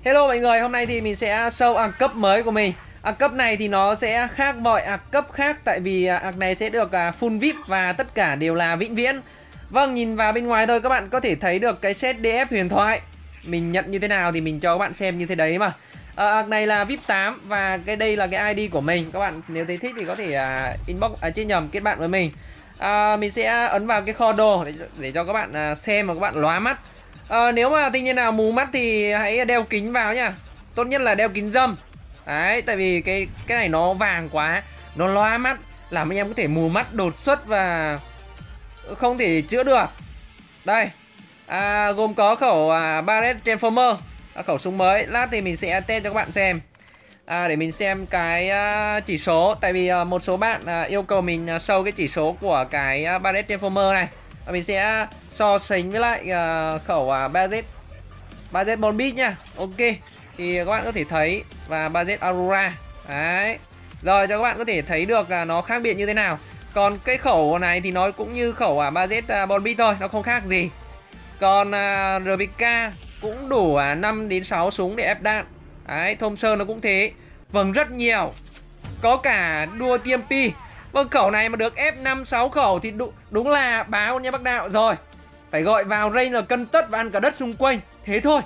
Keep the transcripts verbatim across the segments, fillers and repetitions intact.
Hello mọi người, hôm nay thì mình sẽ show ạc cấp mới của mình. Ạc cấp này thì nó sẽ khác mọi ạc cấp khác, tại vì ạc này sẽ được full vê i pê và tất cả đều là vĩnh viễn. Vâng, nhìn vào bên ngoài thôi các bạn có thể thấy được cái set đê ép huyền thoại. Mình nhận như thế nào thì mình cho các bạn xem như thế đấy mà. À, ạc này là vê i pê tám và cái đây là cái i đê của mình. Các bạn nếu thấy thích thì có thể uh, inbox à, trên nhầm kết bạn với mình. À, mình sẽ ấn vào cái kho đồ để, để cho các bạn uh, xem và các bạn lóa mắt. À, nếu mà thanh niên nào mù mắt thì hãy đeo kính vào nha. Tốt nhất là đeo kính râm. Đấy, tại vì cái cái này nó vàng quá, nó lóa mắt, làm anh em có thể mù mắt đột xuất và không thể chữa được. Đây, à, gồm có khẩu à, Barrett Transformer, à, khẩu súng mới. Lát thì mình sẽ test cho các bạn xem. À, để mình xem cái uh, chỉ số. Tại vì uh, một số bạn uh, yêu cầu mình uh, show cái chỉ số của cái uh, Barrett Transformer này. Và mình sẽ so sánh với lại uh, khẩu uh, Barrett Barrett Bombit nha. Ok, thì các bạn có thể thấy. Và Barrett Aurora. Đấy. Rồi cho các bạn có thể thấy được uh, nó khác biệt như thế nào. Còn cái khẩu này thì nó cũng như khẩu uh, Barrett uh, Bombit thôi, nó không khác gì. Còn uh, rờ pê ca cũng đủ uh, năm đến sáu súng để ép đạn. Đấy, Thompson nó cũng thế. Vâng, rất nhiều. Có cả đua tê em pê. Vâng, khẩu này mà được ép năm sáu khẩu thì đúng, đúng là báo nha bác đạo. Rồi, phải gọi vào range là cân tất và ăn cả đất xung quanh. Thế thôi.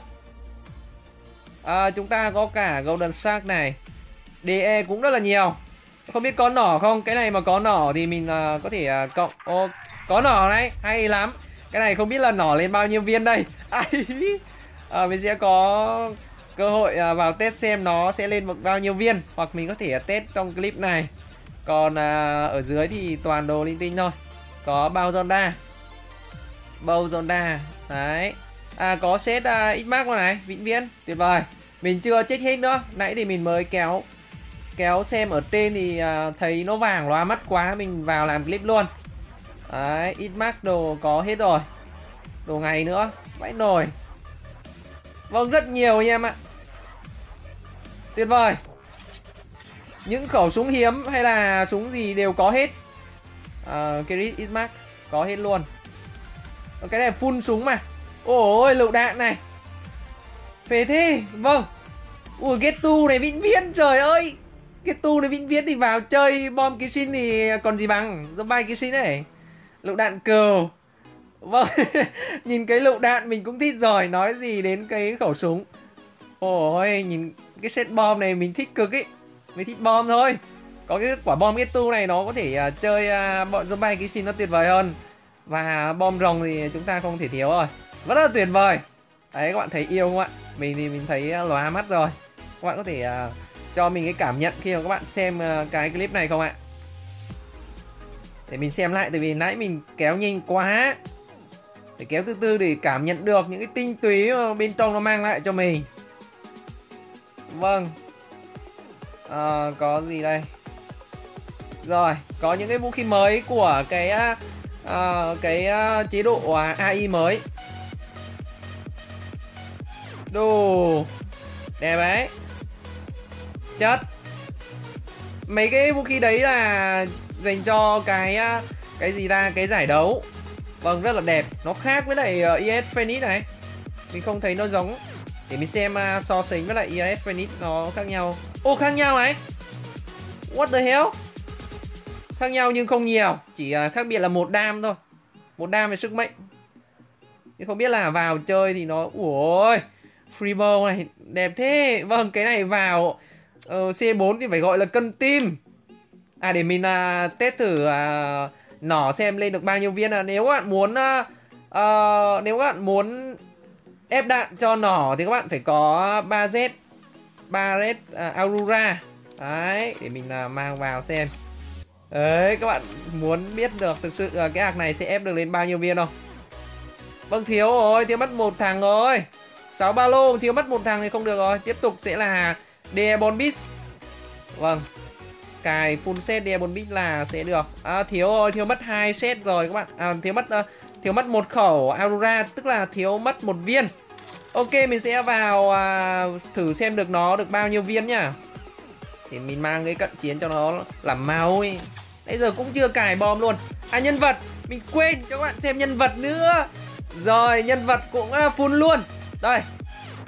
À, chúng ta có cả Golden Shark này. đê e cũng rất là nhiều. Không biết có nỏ không? Cái này mà có nỏ thì mình uh, có thể uh, cộng. Ô, có nỏ này, hay lắm. Cái này không biết là nỏ lên bao nhiêu viên đây. À, mình sẽ có cơ hội uh, vào test xem nó sẽ lên một bao nhiêu viên. Hoặc mình có thể uh, test trong clip này. Còn uh, ở dưới thì toàn đồ linh tinh thôi. Có bao Zonda, Bow Zonda. Đấy. À, có set uh, X-Max này, vĩnh viễn, tuyệt vời. Mình chưa check hết nữa. Nãy thì mình mới kéo Kéo xem ở trên thì uh, thấy nó vàng lóa mắt quá, mình vào làm clip luôn. Đấy, X-Max đồ có hết rồi. Đồ ngày nữa, vãi nồi. Vâng, rất nhiều nha em ạ. Tuyệt vời. Những khẩu súng hiếm hay là súng gì đều có hết. uh, Kerit X-Max có hết luôn. Cái này full súng mà. Ôi, lựu đạn này phê thế. Vâng. Ui, Get two này vĩnh viễn, trời ơi. Get two này vĩnh viễn thì vào chơi bom ký sinh thì còn gì bằng. Zombie ký sinh này. Lựu đạn cừu. Vâng. Nhìn cái lựu đạn mình cũng thích rồi, nói gì đến cái khẩu súng. Ôi, nhìn cái set bom này mình thích cực ý. Mình thích bom thôi. Có cái quả bom Get two này nó có thể uh, chơi uh, bọn zombie ký sinh nó tuyệt vời hơn. Và bom rồng thì chúng ta không thể thiếu rồi. Rất là tuyệt vời. Đấy, các bạn thấy yêu không ạ? Mình thì mình thấy uh, lóa mắt rồi. Các bạn có thể uh, cho mình cái cảm nhận khi mà các bạn xem uh, cái clip này không ạ? Để mình xem lại, tại vì nãy mình kéo nhanh quá. Để kéo từ từ để cảm nhận được những cái tinh túy mà bên trong nó mang lại cho mình. Vâng. À, có gì đây? Rồi, có những cái vũ khí mới của cái uh, cái uh, chế độ uh, a i mới. Đồ đẹp đấy. Chất. Mấy cái vũ khí đấy là dành cho cái uh, cái gì ra, cái giải đấu. Vâng, rất là đẹp. Nó khác với lại uh, i ét Phoenix này. Mình không thấy nó giống. Để mình xem uh, so sánh với lại i ét Phoenix nó khác nhau. Ô, khác nhau này. What the hell? Khác nhau nhưng không nhiều. Chỉ uh, khác biệt là một đam thôi. Một đam về sức mạnh. Nhưng không biết là vào chơi thì nó... Ủa, Freebo này đẹp thế. Vâng, cái này vào uh, xê bốn thì phải gọi là cân tim. À, để mình uh, test thử uh, nỏ xem lên được bao nhiêu viên. À, nếu các bạn muốn uh, uh, Nếu các bạn muốn ép đạn cho nỏ thì các bạn phải có Barrett Barrett uh, Aurora. Đấy, để mình uh, mang vào xem. Đấy, các bạn muốn biết được thực sự uh, cái ạc này sẽ ép được lên bao nhiêu viên không? Vâng, thiếu rồi, thiếu mất một thằng rồi. Sáu ba lô, thiếu mất một thằng thì không được rồi. Tiếp tục sẽ là Dearborn Beast. Vâng, cài full set Dearborn Beast là sẽ được. À, thiếu rồi, thiếu mất hai set rồi các bạn. À, thiếu mất uh, thiếu mất một khẩu Aurora, tức là thiếu mất một viên. Ok, mình sẽ vào uh, thử xem được nó được bao nhiêu viên nhá. Thì mình mang cái cận chiến cho nó làm mau ấy. Bây giờ cũng chưa cài bom luôn. À, nhân vật, mình quên cho các bạn xem nhân vật nữa. Rồi, nhân vật cũng uh, full luôn. Đây.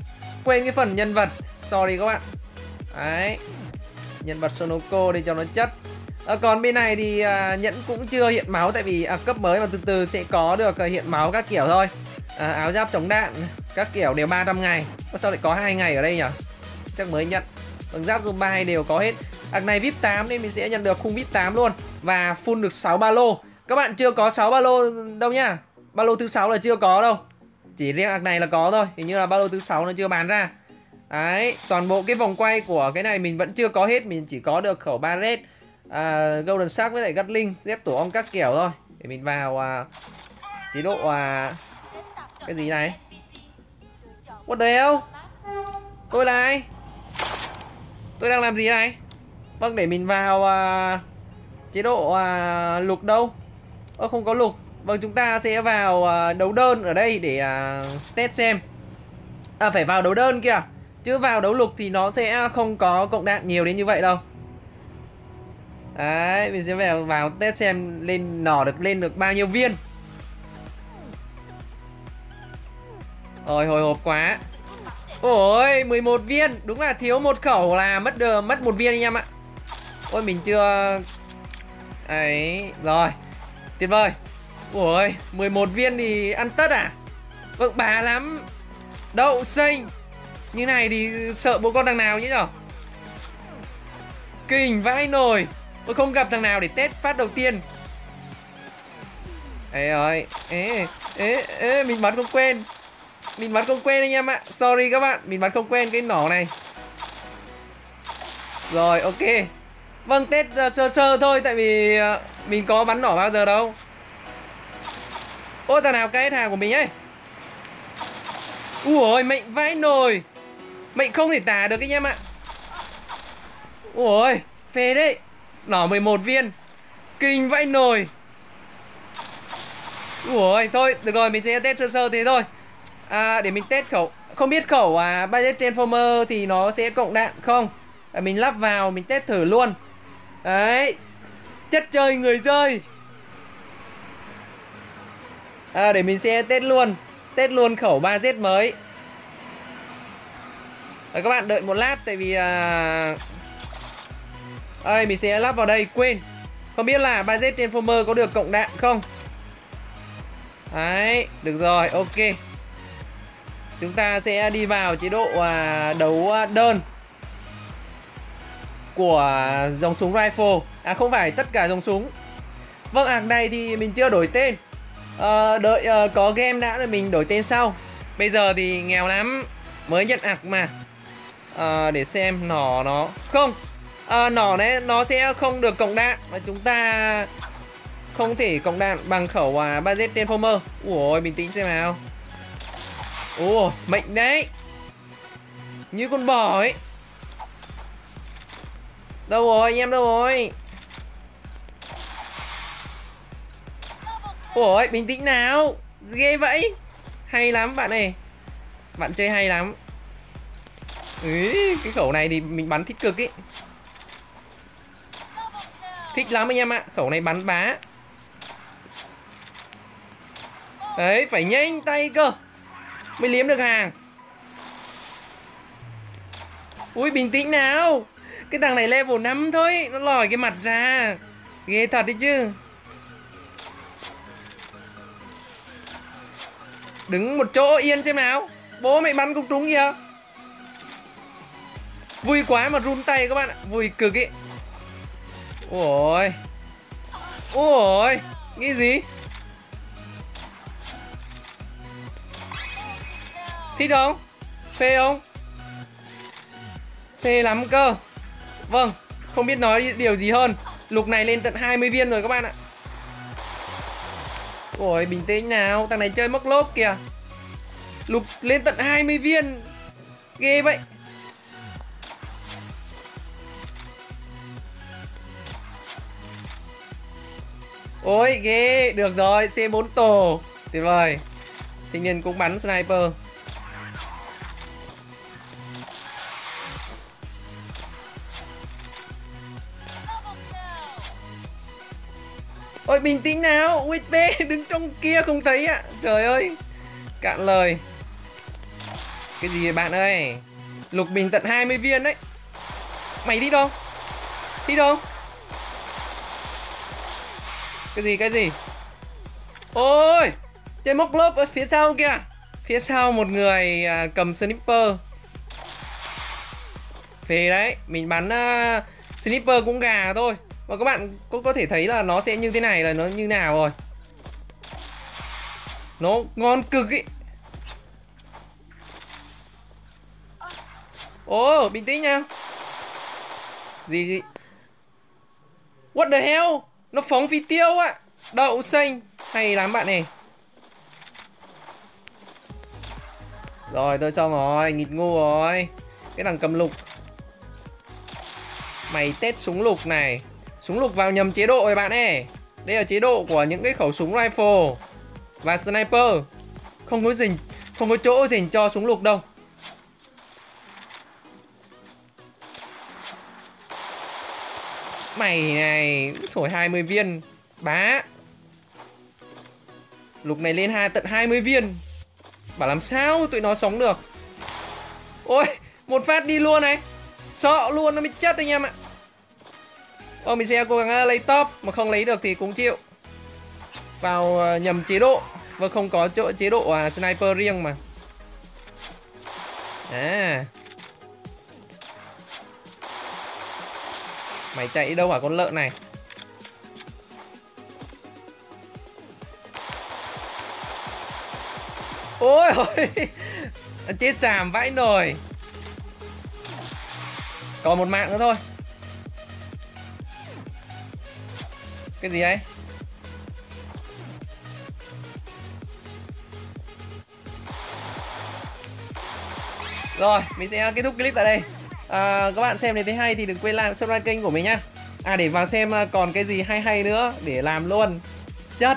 quên cái phần nhân vật. Sorry các bạn. Đấy. Nhân vật Sonoko để cho nó chất. À, còn bên này thì à, nhẫn cũng chưa hiện máu. Tại vì à, cấp mới mà từ từ sẽ có được à, hiện máu các kiểu thôi. à, Áo giáp chống đạn các kiểu đều ba trăm ngày. Sao lại có hai ngày ở đây nhỉ? Chắc mới nhận. Bằng giáp zombie hai đều có hết. Ạc này vê i pê tám nên mình sẽ nhận được khung vê i pê tám luôn. Và full được sáu ba lô. Các bạn chưa có sáu ba lô đâu nhá. Ba lô thứ sáu là chưa có đâu. Chỉ riêng ạc này là có thôi. Hình như là ba lô thứ sáu nó chưa bán ra. Đấy, toàn bộ cái vòng quay của cái này mình vẫn chưa có hết. Mình chỉ có được khẩu Barret, à, Golden Shark với lại Gatling, dép tổ ong các kiểu thôi. Để mình vào à, chế độ à, cái gì này? What the hell? Tôi là ai? Tôi đang làm gì này? Vâng, để mình vào à, chế độ à, lục đâu? Ơ không có lục. Vâng, chúng ta sẽ vào à, đấu đơn ở đây để à, test xem. À phải vào đấu đơn kìa. Chứ vào đấu lục thì nó sẽ không có cộng đạn nhiều đến như vậy đâu. Đấy, mình sẽ vào, vào test xem lên nỏ được lên được bao nhiêu viên. Ôi hồi hộp quá. Ôi mười một viên. Đúng là thiếu một khẩu là mất được, mất một viên anh em ạ. Ôi mình chưa. Ấy. Rồi. Tuyệt vời. Ôi mười một viên thì ăn tất à? Vâng bá lắm. Đậu xanh. Như này thì sợ bố con thằng nào chứ nhở? Kinh vãi nồi. Tôi không gặp thằng nào để test phát đầu tiên. Ê ơi. Ê, ê, ê, mình bắn không quen. Mình bắn không quen anh em ạ. Sorry các bạn, mình bắn không quen cái nỏ này. Rồi ok. Vâng, test uh, sơ sơ thôi. Tại vì uh, mình có bắn nỏ bao giờ đâu. Ôi thằng nào cái hàng của mình ấy. Ui mệnh vãi nồi. Mệnh không thể tả được anh em ạ. Ui phê đấy. Nỏ mười một viên. Kinh vãi nồi. Ui thôi được rồi, mình sẽ test sơ sơ thế thôi. À, để mình test khẩu. Không biết khẩu à, Budget Transformer thì nó sẽ cộng đạn không. à, Mình lắp vào mình test thử luôn. Đấy. Chất chơi người rơi. À, để mình sẽ test luôn. Test luôn khẩu ba Z mới. Rồi các bạn đợi một lát. Tại vì à... Ơi, mình sẽ lắp vào đây. Quên. Không biết là Budget Transformer có được cộng đạn không. Đấy. Được rồi, ok. Chúng ta sẽ đi vào chế độ à, đấu đơn của dòng súng rifle. À không phải tất cả dòng súng. Vâng, ạc này thì mình chưa đổi tên. à, Đợi à, có game đã rồi mình đổi tên sau. Bây giờ thì nghèo lắm. Mới nhận ạc mà. à, Để xem nỏ nó. Không, à, nỏ đấy nó sẽ không được cộng đạn. Và chúng ta không thể cộng đạn bằng khẩu à, Budget Transformer. Ủa bình tĩnh xem nào. Ồ mệnh đấy. Như con bò ấy. Đâu rồi anh em, đâu rồi? Ôi bình tĩnh nào. Ghê vậy. Hay lắm bạn này. Bạn chơi hay lắm. Ừ, cái khẩu này thì mình bắn thích cực ý. Thích lắm anh em ạ. Khẩu này bắn bá. Đấy phải nhanh tay cơ mới liếm được hàng. Ui bình tĩnh nào. Cái thằng này level năm thôi. Nó lòi cái mặt ra. Ghê thật đấy chứ. Đứng một chỗ yên xem nào. Bố mày bắn cũng trúng kìa. Vui quá mà run tay các bạn ạ. Vui cực ý. Ôi. Ôi. Nghĩ gì. Thích không? Phê không? Phê lắm cơ. Vâng, không biết nói điều gì hơn. Lục này lên tận hai mươi viên rồi các bạn ạ. Ôi bình tĩnh nào. Thằng này chơi móc lốp kìa. Lục lên tận hai mươi viên. Ghê vậy. Ôi ghê. Được rồi, C bốn tổ. Tuyệt vời. Thanh niên cũng bắn sniper. Ôi bình tĩnh nào. u ét pê đứng trong kia không thấy ạ. À. Trời ơi. Cạn lời. Cái gì vậy bạn ơi? Lục mình tận hai mươi viên đấy. Mày đi đâu? Đi đâu? Cái gì cái gì? Ôi, trên móc lớp ở phía sau kìa. Phía sau một người à, cầm sniper. Phê đấy, mình bắn uh, sniper cũng gà thôi. Và các bạn cũng có thể thấy là nó sẽ như thế này là nó như nào rồi. Nó ngon cực ý. Ồ, bình tĩnh nha. Gì gì? What the hell? Nó phóng phi tiêu ạ. Đậu xanh. Hay lắm bạn này. Rồi tôi xong rồi, nghịch ngu rồi. Cái thằng cầm lục. Mày test súng lục này. Súng lục vào nhầm chế độ rồi bạn ơi. Đây là chế độ của những cái khẩu súng rifle và sniper. Không có dành, không có chỗ dành cho súng lục đâu. Mày này, sổi hai mươi viên. Bá. Lục này lên hai tận hai mươi viên. Bảo làm sao tụi nó sống được. Ôi, một phát đi luôn này. Sợ luôn nó mới chết anh em ạ. Ô, mình sẽ cố gắng lấy top. Mà không lấy được thì cũng chịu. Vào nhầm chế độ. Và không có chỗ chế độ uh, sniper riêng mà. À. Mày chạy đâu hả con lợn này? Ôi ôi. Chết xàm vãi nồi. Còn một mạng nữa thôi. Cái gì ấy? Rồi, mình sẽ kết thúc clip tại đây. à, Các bạn xem nếu thấy hay thì đừng quên like subscribe kênh của mình nhá. À để vào xem còn cái gì hay hay nữa để làm luôn. Chất.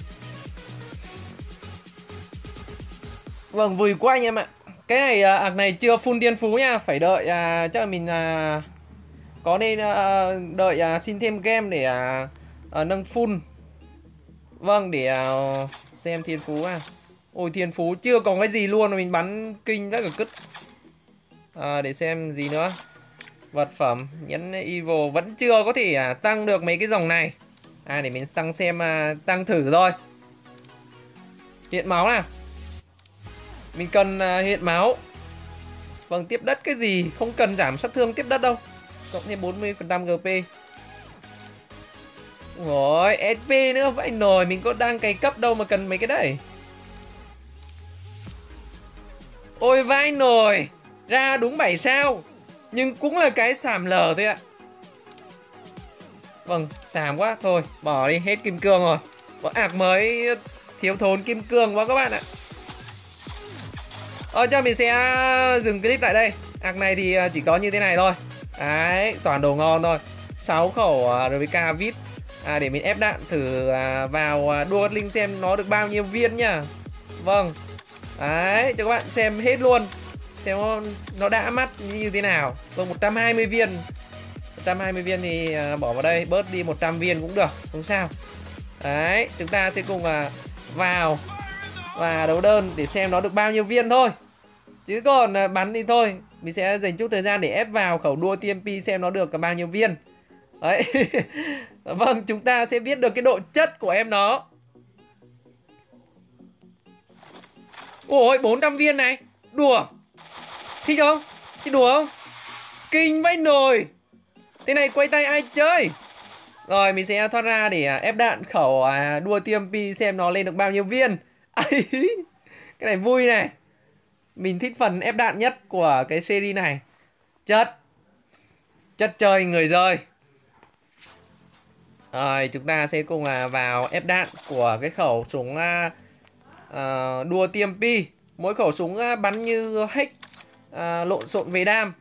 Vâng, vui quá anh em ạ. Cái này ạc này chưa full tiên phú nha. Phải đợi à, chắc là mình à, có nên à, đợi à, xin thêm game để à, à, nâng full. Vâng, để à, xem thiên phú à. Ôi thiên phú chưa có cái gì luôn. Mình bắn kinh rất là cứt. à, Để xem gì nữa. Vật phẩm nhẫn evil vẫn chưa có thể à, tăng được mấy cái dòng này. À để mình tăng xem à, tăng thử thôi. Hiện máu nào. Mình cần uh, hiện máu. Vâng, tiếp đất cái gì. Không cần giảm sát thương tiếp đất đâu. Cộng thêm bốn mươi phần trăm giê pê. Rồi ét pê nữa. Vậy nồi mình có đang cày cấp đâu mà cần mấy cái đấy. Ôi vai nồi. Ra đúng bảy sao. Nhưng cũng là cái xàm lờ thôi ạ. Vâng, xàm quá. Thôi bỏ đi, hết kim cương rồi. Có ạc mới thiếu thốn kim cương quá các bạn ạ. Ờ, cho mình sẽ dừng clip tại đây. Ạc này thì chỉ có như thế này thôi. Đấy, toàn đồ ngon thôi. Sáu khẩu rờ pê ca vê i pê. à, Để mình ép đạn thử à, vào à, đua link xem nó được bao nhiêu viên nhá. Vâng. Đấy, cho các bạn xem hết luôn. Xem nó, nó đã mắt như thế nào. Vâng, một trăm hai mươi viên. Một trăm hai mươi viên thì à, bỏ vào đây. Bớt đi một trăm viên cũng được, không sao. Đấy, chúng ta sẽ cùng à, vào và đấu đơn để xem nó được bao nhiêu viên thôi. Chứ còn à, bắn thì thôi. Mình sẽ dành chút thời gian để ép vào khẩu đua tê em pê xem nó được bao nhiêu viên. Đấy. Vâng, chúng ta sẽ biết được cái độ chất của em nó. Ôi, bốn trăm viên này. Đùa. Thích không? Thích đùa không? Kinh vãi nồi. Thế này quay tay ai chơi. Rồi, mình sẽ thoát ra để ép đạn khẩu à, đua tê em pê xem nó lên được bao nhiêu viên. Cái này vui này. Mình thích phần ép đạn nhất của cái series này. Chất. Chất chơi người rơi. Rồi chúng ta sẽ cùng là vào ép đạn của cái khẩu súng uh, uh, đua tê em pê. Mỗi khẩu súng uh, bắn như hack uh, lộn xộn về đam.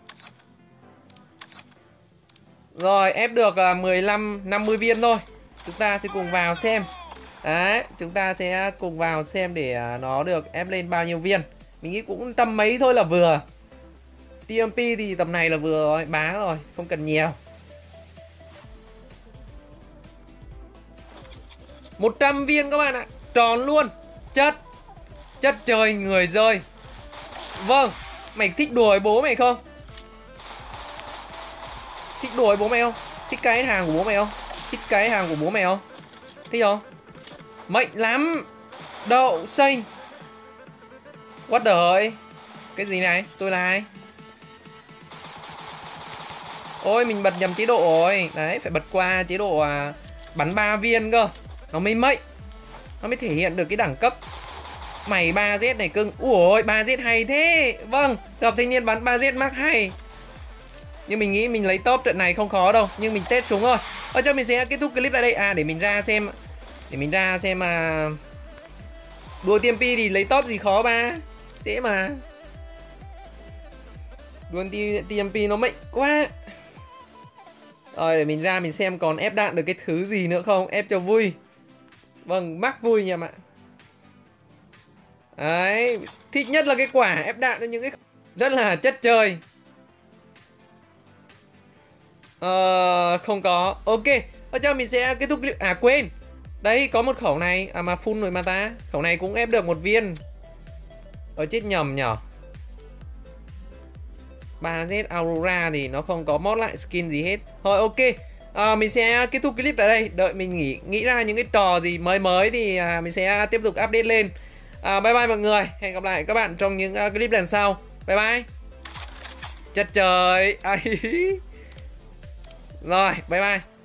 Rồi ép được uh, mười lăm năm mươi viên thôi. Chúng ta sẽ cùng vào xem. Đấy, chúng ta sẽ cùng vào xem để uh, nó được ép lên bao nhiêu viên. Mình nghĩ cũng tầm mấy thôi là vừa. tê em pê thì tầm này là vừa rồi, bá rồi, không cần nhiều. một trăm viên các bạn ạ, tròn luôn. Chất. Chất trời người rơi. Vâng, mày thích đùa bố mày không? Thích đùa bố mày không? Thích cái hàng của bố mày không? Thích cái hàng của bố mày không? Thích không? Mạnh lắm. Đậu xanh. What the hell? Cái gì này? Tôi là ai? Ôi mình bật nhầm chế độ rồi. Đấy, phải bật qua chế độ à, bắn ba viên cơ. Nó mới mệnh. Nó mới thể hiện được cái đẳng cấp. Mày ba Z này cưng. Ui, ba Z hay thế. Vâng, gặp thanh niên bắn ba Z Mark hay. Nhưng mình nghĩ mình lấy top trận này không khó đâu. Nhưng mình test súng thôi. Ở cho mình sẽ kết thúc clip tại đây. À để mình ra xem. Để mình ra xem mà đua tê em pê thì lấy top gì khó ba. Dễ mà. Đua tê em pê nó mệnh quá. Rồi để mình ra mình xem còn ép đạn được cái thứ gì nữa không. Ép cho vui. Vâng, mắc vui nha bạn. Đấy, thích nhất là cái quả ép đạn cho những cái rất là chất chơi. Ờ, không có. Ok, ở cho mình sẽ kết thúc clip. À quên, đấy có một khẩu này. À mà full rồi mà ta. Khẩu này cũng ép được một viên. Ở chết nhầm nhở. ba Z Aurora thì nó không có mod lại skin gì hết. Thôi ok, à, mình sẽ kết thúc clip tại đây. Đợi mình nghĩ nghĩ ra những cái trò gì mới mới thì à, mình sẽ tiếp tục update lên. à, Bye bye mọi người. Hẹn gặp lại các bạn trong những uh, clip lần sau. Bye bye. Chất trời. Rồi bye bye.